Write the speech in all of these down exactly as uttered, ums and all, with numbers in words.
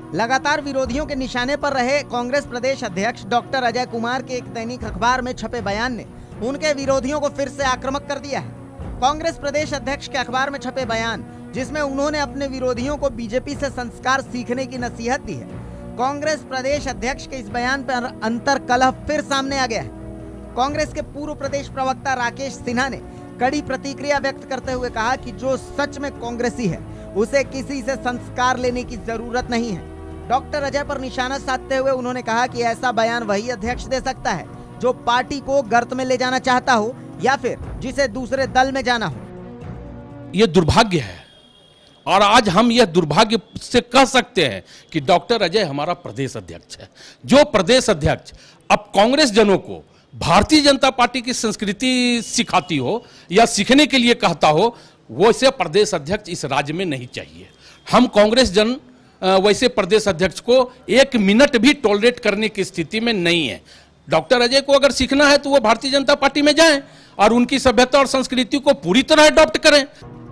लगातार विरोधियों के निशाने पर रहे कांग्रेस प्रदेश अध्यक्ष डॉक्टर अजय कुमार के एक दैनिक अखबार में छपे बयान ने उनके विरोधियों को फिर से आक्रामक कर दिया है। कांग्रेस प्रदेश अध्यक्ष के अखबार में छपे बयान, जिसमें उन्होंने अपने विरोधियों को बीजेपी से संस्कार सीखने की नसीहत दी है। कांग्रेस प्रदेश अध्यक्ष के इस बयान पर अंतर कलह फिर सामने आ गया है। कांग्रेस के पूर्व प्रदेश प्रवक्ता राकेश सिन्हा ने कड़ी प्रतिक्रिया व्यक्त करते हुए कहा कि जो सच में कांग्रेसी है उसे किसी से संस्कार लेने की जरूरत नहीं है। डॉक्टर अजय पर निशाना साधते हुए उन्होंने कहा कि ऐसा बयान वही अध्यक्ष दे सकता है जो पार्टी को गर्त में ले जाना चाहता हो या फिर जिसे दूसरे दल में जाना हो। ये दुर्भाग्य है और आज हम यह दुर्भाग्य से कह सकते हैं कि डॉक्टर अजय हमारा प्रदेश अध्यक्ष है। जो प्रदेश अध्यक्ष अब कांग्रेस जनों को भारतीय जनता पार्टी की संस्कृति सिखाती हो या सीखने के लिए कहता हो, वैसे प्रदेश अध्यक्ष इस राज्य में नहीं चाहिए। हम कांग्रेस जन वैसे प्रदेश अध्यक्ष को एक मिनट भी टॉलरेट करने की स्थिति में नहीं है। डॉक्टर अजय को अगर सीखना है तो वो भारतीय जनता पार्टी में जाएं और उनकी सभ्यता और संस्कृति को पूरी तरह अडॉप्ट करें।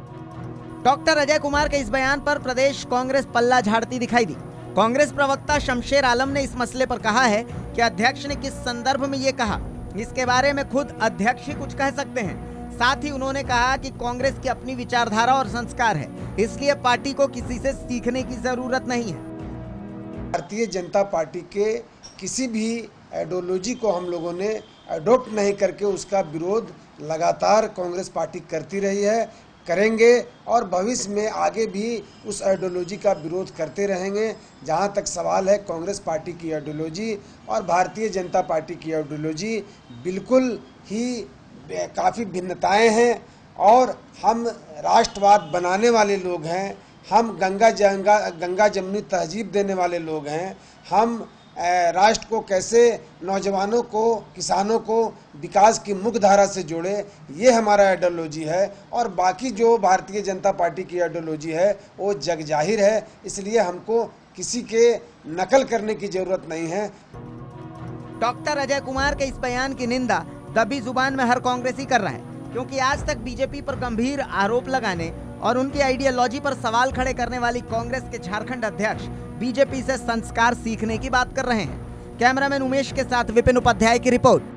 डॉक्टर अजय कुमार के इस बयान पर प्रदेश कांग्रेस पल्ला झाड़ती दिखाई दी। कांग्रेस प्रवक्ता शमशेर आलम ने इस मसले पर कहा है कि अध्यक्ष ने किस संदर्भ में ये कहा, इसके बारे में खुद अध्यक्ष ही कुछ कह सकते हैं। साथ ही उन्होंने कहा कि कांग्रेस की अपनी विचारधारा और संस्कार है, इसलिए पार्टी को किसी से सीखने की जरूरत नहीं है। भारतीय जनता पार्टी के किसी भी आइडियोलॉजी को हम लोगों ने अडॉप्ट नहीं करके उसका विरोध लगातार कांग्रेस पार्टी करती रही है, करेंगे और भविष्य में आगे भी उस आइडियोलॉजी का विरोध करते रहेंगे। जहां तक सवाल है कांग्रेस पार्टी की आइडियोलॉजी और भारतीय जनता पार्टी की आइडियोलॉजी बिल्कुल ही काफ़ी भिन्नताएं हैं और हम राष्ट्रवाद बनाने वाले लोग हैं, हम गंगा जंगा गंगा जमनी तहजीब देने वाले लोग हैं, हम राष्ट्र को कैसे नौजवानों को किसानों को विकास की मुख्य धारा से जोड़े, ये हमारा आइडियोलॉजी है। और बाकी जो भारतीय जनता पार्टी की आइडियोलॉजी है वो जग जाहिर है, इसलिए हमको किसी के नकल करने की जरूरत नहीं है। डॉक्टर अजय कुमार के इस बयान की निंदा दबी जुबान में हर कांग्रेसी कर रहा है, क्योंकि आज तक बीजेपी पर गंभीर आरोप लगाने और उनकी आइडियोलॉजी पर सवाल खड़े करने वाली कांग्रेस के झारखंड अध्यक्ष बीजेपी से संस्कार सीखने की बात कर रहे हैं। कैमरामैन उमेश के साथ विपिन उपाध्याय की रिपोर्ट।